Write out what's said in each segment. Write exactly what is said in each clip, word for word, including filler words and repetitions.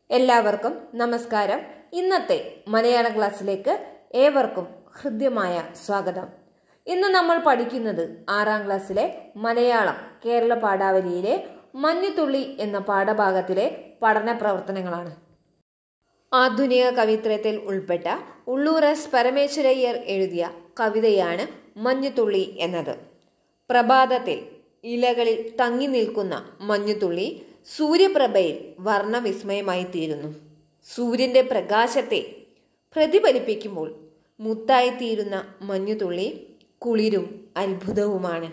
എല്ലാവർക്കും നമസ്കാരം. ഇന്നത്തെ മലയാള ക്ലാസ്സിലേക്ക് ഏവർക്കും ഹൃദ്യമായ സ്വാഗതം. ഇന്ന് നമ്മൾ പഠിക്കുന്നത് ആറാം ക്ലാസ്സിലെ മലയാളം കേരള പാഠാവലിയിലെ മഞ്ഞുതുള്ളി എന്ന പാഠഭാഗത്തിലെ പഠന പ്രവർത്തനങ്ങളാണ്. ആധുനിക കവിത്രയത്തിൽ ഉൾപ്പെട്ട ഉള്ളൂർ എസ് പരമേശ്വരയ്യർ എഴുതിയ കവിതയാണ് മഞ്ഞുതുള്ളി എന്നത്. പ്രഭാതത്തിൽ ഇലകളിൽ തങ്ങി നിൽക്കുന്ന മഞ്ഞുതുള്ളി സൂര്യപ്രഭയിൽ വർണ്ണവിസ്മയമായി തീരുന്നു. സൂര്യന്റെ പ്രകാശത്തെ പ്രതിഫലിപ്പിക്കുമ്പോൾ മുത്തായിത്തീരുന്ന മഞ്ഞുതുള്ളി കുളിരും അത്ഭുതവുമാണ്.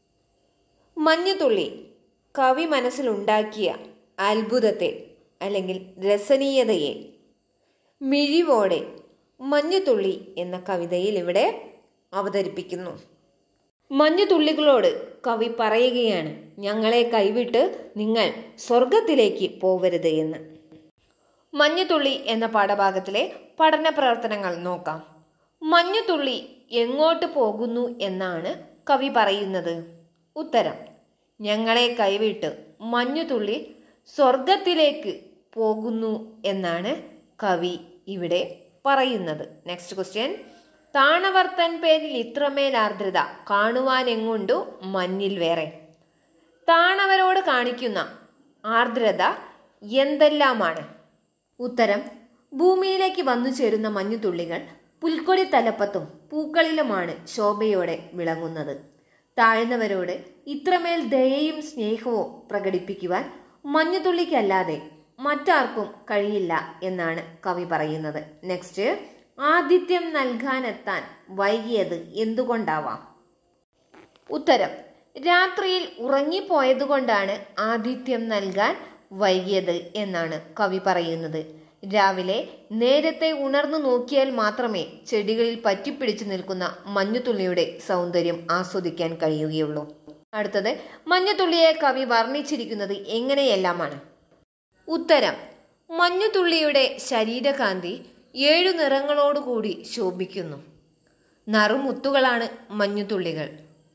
മഞ്ഞുതുള്ളി കവി മനസ്സിലുണ്ടാക്കിയ അത്ഭുതത്തെ അല്ലെങ്കിൽ രസനീയതയെ മിഴിവോടെ മഞ്ഞുതുള്ളി എന്ന കവിതയിൽ ഇവിടെ അവതരിപ്പിക്കുന്നു. മഞ്ഞുതുള്ളികളോട് കവി പറയുകയാണ്, ഞങ്ങളെ കൈവിട്ട് നിങ്ങൾ സ്വർഗത്തിലേക്ക് പോവരുത് എന്ന്. മഞ്ഞുതുള്ളി എന്ന പാഠഭാഗത്തിലെ പഠന പ്രവർത്തനങ്ങൾ നോക്കാം. മഞ്ഞുതുള്ളി എങ്ങോട്ട് പോകുന്നു എന്നാണ് കവി പറയുന്നത്? ഉത്തരം: ഞങ്ങളെ കൈവിട്ട് മഞ്ഞുതുള്ളി സ്വർഗത്തിലേക്ക് പോകുന്നു എന്നാണ് കവി ഇവിടെ പറയുന്നത്. നെക്സ്റ്റ് ക്വസ്റ്റ്യൻ: താണവർത്തൻ പേരിൽ ഇത്രമേൽ ആർദ്രത കാണുവാനെങ്ങുണ്ടു മഞ്ഞിൽ വേറെ. താണവരോട് കാണിക്കുന്ന ആർദ്രത എന്തെല്ലാമാണ്? ഉത്തരം: ഭൂമിയിലേക്ക് വന്നു ചേരുന്ന മഞ്ഞുതുള്ളികൾ പുൽക്കൊടി തലപ്പത്തും പൂക്കളിലുമാണ് ശോഭയോടെ വിളങ്ങുന്നത്. താഴ്ന്നവരോട് ഇത്രമേൽ ദയയും സ്നേഹവും പ്രകടിപ്പിക്കുവാൻ മഞ്ഞുതുള്ളിക്കല്ലാതെ മറ്റാർക്കും കഴിയില്ല എന്നാണ് കവി പറയുന്നത്. നെക്സ്റ്റ്: ആതിഥ്യം നൽകാനെത്താൻ വൈകിയത് എന്തുകൊണ്ടാവാം? ഉത്തരം: രാത്രിയിൽ ഉറങ്ങിപ്പോയതുകൊണ്ടാണ് ആതിഥ്യം നൽകാൻ വൈകിയത് എന്നാണ് കവി പറയുന്നത്. രാവിലെ നേരത്തെ ഉണർന്നു നോക്കിയാൽ മാത്രമേ ചെടികളിൽ പറ്റിപ്പിടിച്ചു നിൽക്കുന്ന മഞ്ഞുതുള്ളിയുടെ സൗന്ദര്യം ആസ്വദിക്കാൻ കഴിയുകയുള്ളൂ. അടുത്തത്: മഞ്ഞുതുള്ളിയെ കവി വർണ്ണിച്ചിരിക്കുന്നത് എങ്ങനെയെല്ലാമാണ്? ഉത്തരം: മഞ്ഞുതുള്ളിയുടെ ശരീരകാന്തി ഏഴു നിറങ്ങളോടുകൂടി ശോഭിക്കുന്നു. നറുമുത്തുകളാണ് മഞ്ഞുതുള്ളികൾ.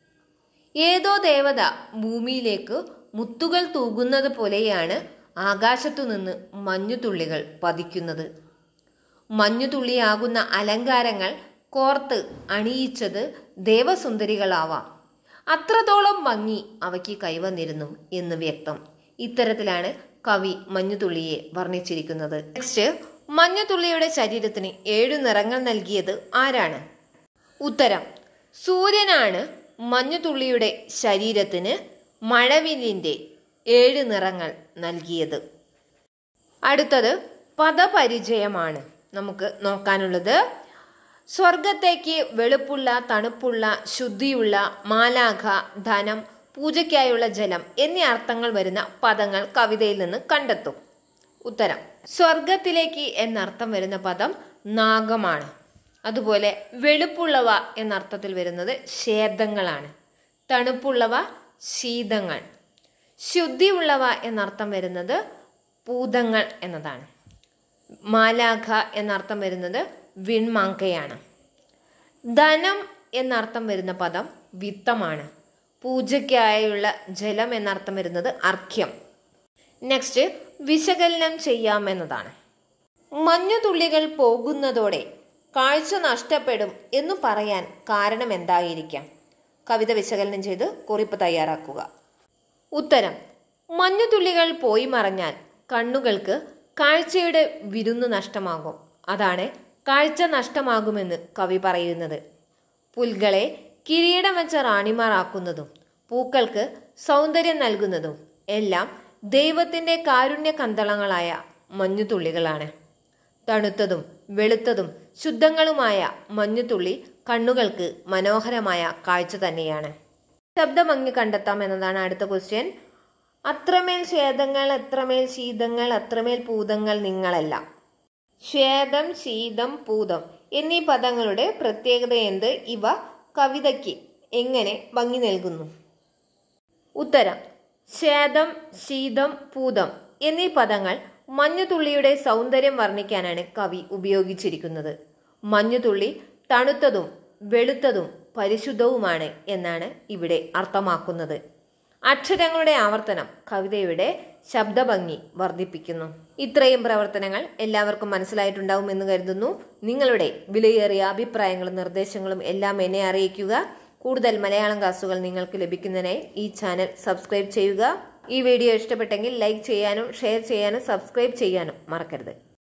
ഏതോ ദേവത ഭൂമിയിലേക്ക് മുത്തുകൾ തൂകുന്നത് പോലെയാണ് ആകാശത്തു നിന്ന് മഞ്ഞുതുള്ളികൾ പതിക്കുന്നത്. മഞ്ഞുതുള്ളിയാകുന്ന അലങ്കാരങ്ങൾ കോർത്ത് അണിയിച്ചത് ദേവസുന്ദരികളാവാം. അത്രത്തോളം ഭംഗി അവയ്ക്ക് കൈവന്നിരുന്നു എന്ന് വ്യക്തം. ഇത്തരത്തിലാണ് കവി മഞ്ഞുതുള്ളിയെ വർണ്ണിച്ചിരിക്കുന്നത്. നെക്സ്റ്റ്: മഞ്ഞുതുള്ളിയുടെ ശരീരത്തിന് ഏഴു നിറങ്ങൾ നൽകിയത് ആരാണ്? ഉത്തരം: സൂര്യനാണ് മഞ്ഞുതുള്ളിയുടെ ശരീരത്തിന് മഴവില്ലിൻ്റെ ഏഴ് നിറങ്ങൾ നൽകിയത്. അടുത്തത് പദപരിചയമാണ് നമുക്ക് നോക്കാനുള്ളത്. സ്വർഗത്തേക്ക് വെളുപ്പുള്ള, തണുപ്പുള്ള, ശുദ്ധിയുള്ള, മാലാഖ, ധനം, പൂജയ്ക്കായുള്ള ജലം എന്നീ അർത്ഥങ്ങൾ വരുന്ന പദങ്ങൾ കവിതയിൽ നിന്ന് കണ്ടെത്തും. ഉത്തരം: സ്വർഗത്തിലേക്ക് എന്നർത്ഥം വരുന്ന പദം നാഗമാണ്. അതുപോലെ വെളുപ്പുള്ളവ എന്നർത്ഥത്തിൽ വരുന്നത് ശേദങ്ങളാണ്. തണുപ്പുള്ളവ ശീതങ്ങൾ. ശുദ്ധിയുള്ളവ എന്നർത്ഥം വരുന്നത് പൂതങ്ങൾ എന്നതാണ്. മാലാഖ എന്നർത്ഥം വരുന്നത് വിൺമാങ്കയാണ്. ധനം എന്നർത്ഥം വരുന്ന പദം വിത്തമാണ്. പൂജയ്ക്കായുള്ള ജലം എന്നർത്ഥം വരുന്നത് അർഘ്യം. നെക്സ്റ്റ്: വിശകലനം ചെയ്യാമെന്നതാണ്. മഞ്ഞുതുള്ളികൾ പോകുന്നതോടെ കാഴ്ച നഷ്ടപ്പെടും എന്നു പറയാൻ കാരണം എന്തായിരിക്കാം? കവിത വിശകലനം ചെയ്ത് കുറിപ്പ് തയ്യാറാക്കുക. ഉത്തരം: മഞ്ഞുതുള്ളികൾ പോയി മറഞ്ഞാൽ കണ്ണുകൾക്ക് കാഴ്ചയുടെ വിരുന്ന് നഷ്ടമാകും. അതാണ് കാഴ്ച നഷ്ടമാകുമെന്ന് കവി പറയുന്നത്. പുൽകളെ കിരീടം വെച്ച റാണിമാറാക്കുന്നതും പൂക്കൾക്ക് സൗന്ദര്യം നൽകുന്നതും എല്ലാം ദൈവത്തിൻ്റെ കാരുണ്യ കന്തളങ്ങളായ മഞ്ഞുതുള്ളികളാണ്. തണുത്തതും വെളുത്തതും ശുദ്ധങ്ങളുമായ മഞ്ഞുതുള്ളി കണ്ണുകൾക്ക് മനോഹരമായ കാഴ്ച തന്നെയാണ്. ശബ്ദഭംഗി കണ്ടെത്താം എന്നതാണ് അടുത്ത ക്വസ്റ്റ്യൻ. അത്രമേൽ ശേദങ്ങൾ, എത്രമേൽ ശീതങ്ങൾ, അത്രമേൽ പൂതങ്ങൾ നിങ്ങളെല്ലാം. ശേദം, ശീതം, പൂതം എന്നീ പദങ്ങളുടെ പ്രത്യേകത എന്ത്? ഇവ കവിതയ്ക്ക് എങ്ങനെ ഭംഗി നൽകുന്നു? ഉത്തരം: ശേദം, ശീതം, പൂതം എന്നീ പദങ്ങൾ മഞ്ഞുതുള്ളിയുടെ സൗന്ദര്യം വർണ്ണിക്കാനാണ് കവി ഉപയോഗിച്ചിരിക്കുന്നത്. മഞ്ഞുതുള്ളി തണുത്തതും വെളുത്തതും പരിശുദ്ധവുമാണ് എന്നാണ് ഇവിടെ അർത്ഥമാക്കുന്നത്. അക്ഷരങ്ങളുടെ ആവർത്തനം കവിതയുടെ ശബ്ദഭംഗി വർദ്ധിപ്പിക്കുന്നു. ഇത്രയും പ്രവർത്തനങ്ങൾ എല്ലാവർക്കും മനസ്സിലായിട്ടുണ്ടാവുമെന്ന് കരുതുന്നു. നിങ്ങളുടെ വിലയേറിയ അഭിപ്രായങ്ങളും നിർദ്ദേശങ്ങളും എല്ലാം എന്നെ അറിയിക്കുക. കൂടുതൽ മലയാളം ക്ലാസുകൾ നിങ്ങൾക്ക് ലഭിക്കുന്നതിനായി ഈ ചാനൽ സബ്സ്ക്രൈബ് ചെയ്യുക. ഈ വീഡിയോ ഇഷ്ടപ്പെട്ടെങ്കിൽ ലൈക്ക് ചെയ്യാനും ഷെയർ ചെയ്യാനും സബ്സ്ക്രൈബ് ചെയ്യാനും മറക്കരുത്.